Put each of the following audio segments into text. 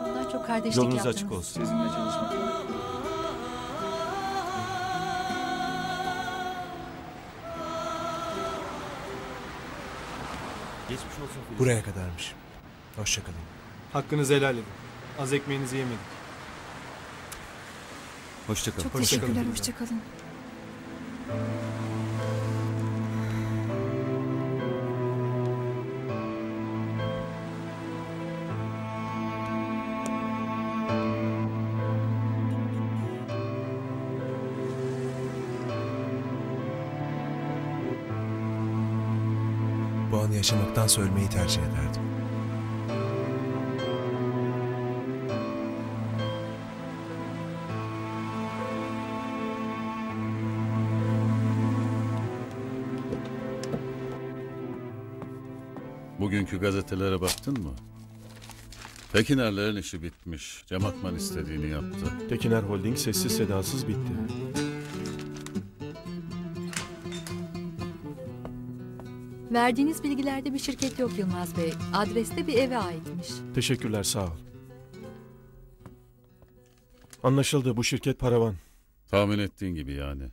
Ondan çok kardeşlik Yolunuz yaptınız. açık olsun. Sizinle çalışmak. Geçmiş olsun Filiz. Buraya kadarmış. Hoşça kalın. Hakkınızı helal edin. Az ekmeğinizi yemedik. Hoşça kalın. Çok Hoşça kalın. teşekkürler. Hoşçakalın. Bu anı yaşamaktansa ölmeyi tercih ederdim. Bugünkü gazetelere baktın mı? Tekinerlerin işi bitmiş. Cem Akman istediğini yaptı. Tekiner Holding sessiz sedasız bitti. Verdiğiniz bilgilerde bir şirket yok Yılmaz Bey. Adreste bir eve aitmiş. Teşekkürler, sağ ol. Anlaşıldı, bu şirket paravan. Tahmin ettiğin gibi yani.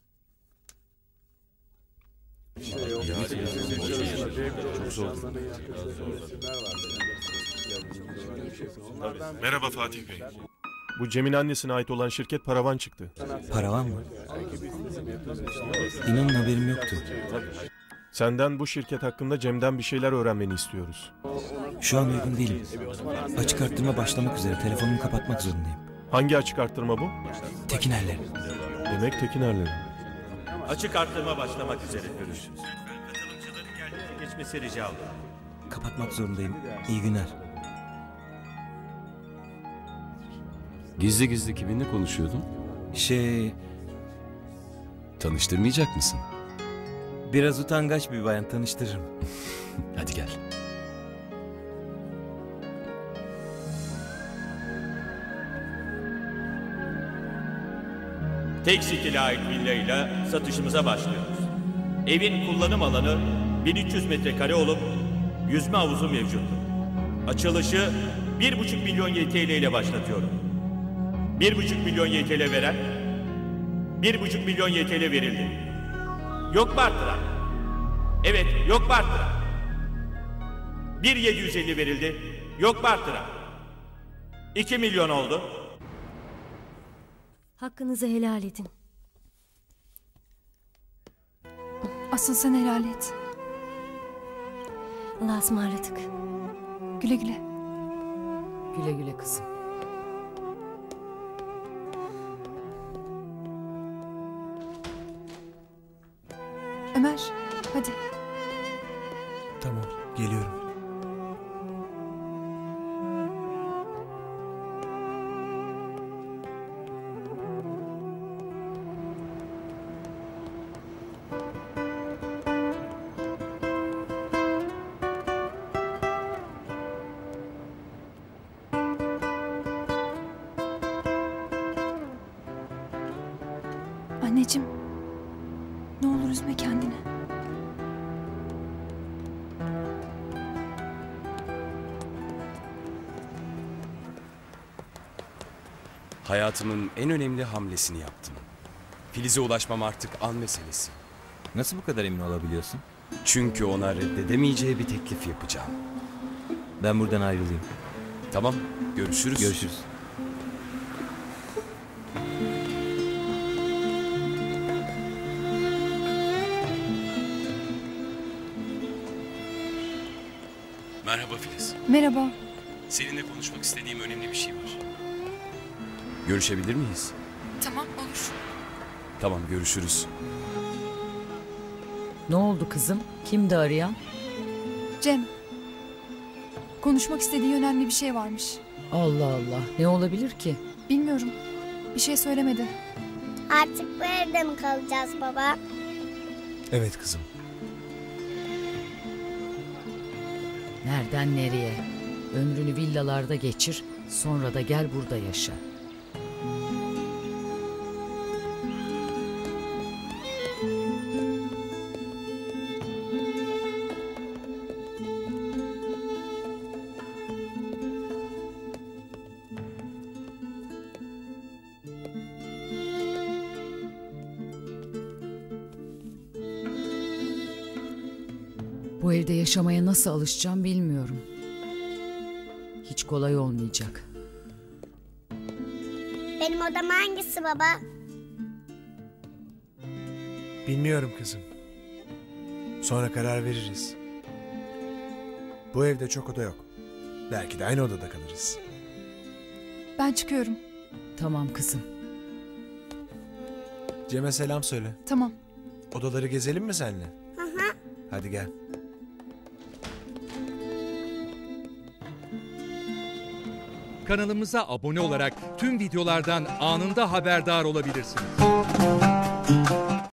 Merhaba Fatih Bey. Bu Cem'in annesine ait olan şirket paravan çıktı. Paravan mı? İnanın haberim yoktu. Senden bu şirket hakkında Cem'den bir şeyler öğrenmeni istiyoruz. Şu an uygun değilim. Açık arttırma başlamak üzere. Telefonumu kapatmak zorundayım. Hangi açık arttırma bu? Tekinerler. Demek Tekinerlerin. Açık arttırma başlamak üzere görüşürüz. Katılımcıların kendinize geçmesi rica olur. Kapatmak zorundayım. İyi günler. Gizli gizli kiminle konuşuyordun? Tanıştırmayacak mısın? Biraz utangaç bir bayan, tanıştırırım. Hadi gel. Tekstil'e ait villayla satışımıza başlıyoruz. Evin kullanım alanı 1300 metrekare olup yüzme havuzu mevcuttur. Açılışı 1,5 milyon YTL ile başlatıyorum. 1,5 milyon YTL veren, 1,5 milyon YTL verildi. Yok mu arttıran? Evet, yok mu arttıran? 1,750 verildi. Yok mu arttıran? 2 milyon oldu. Hakkınızı helal edin. Asıl sen helal et. Allah'a ısmarladık. Güle güle. Güle güle kızım. Ömer, hadi. Tamam, geliyorum. Anneciğim, ne olur üzme kendini. Hayatımın en önemli hamlesini yaptım. Filiz'e ulaşmam artık an meselesi. Nasıl bu kadar emin olabiliyorsun? Çünkü ona reddedemeyeceği bir teklif yapacağım. Ben buradan ayrılayım. Tamam, görüşürüz. Görüşürüz. Merhaba Filiz. Merhaba. Seninle konuşmak istediğim önemli bir şey var. Görüşebilir miyiz? Tamam, olur. Tamam, görüşürüz. Ne oldu kızım? Kimdi arayan? Cem. Konuşmak istediği önemli bir şey varmış. Allah Allah. Ne olabilir ki? Bilmiyorum. Bir şey söylemedi. Artık bu evde mi kalacağız baba? Evet kızım. Nereden nereye? Ömrünü villalarda geçir, sonra da gel burada yaşa. Bu evde yaşamaya nasıl alışacağım bilmiyorum. Hiç kolay olmayacak. Benim odam hangisi baba? Bilmiyorum kızım. Sonra karar veririz. Bu evde çok oda yok. Belki de aynı odada kalırız. Ben çıkıyorum. Tamam kızım. Cem'e selam söyle. Tamam. Odaları gezelim mi seninle? Hadi gel. Kanalımıza abone olarak tüm videolardan anında haberdar olabilirsiniz.